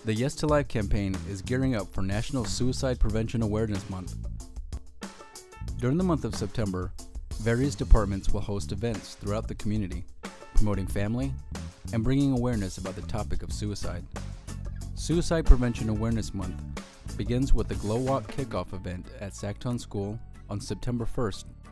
The Yes to Life campaign is gearing up for National Suicide Prevention Awareness Month. During the month of September, various departments will host events throughout the community, promoting family and bringing awareness about the topic of suicide. Suicide Prevention Awareness Month begins with the Glow Walk kickoff event at Sacktown School on September 1st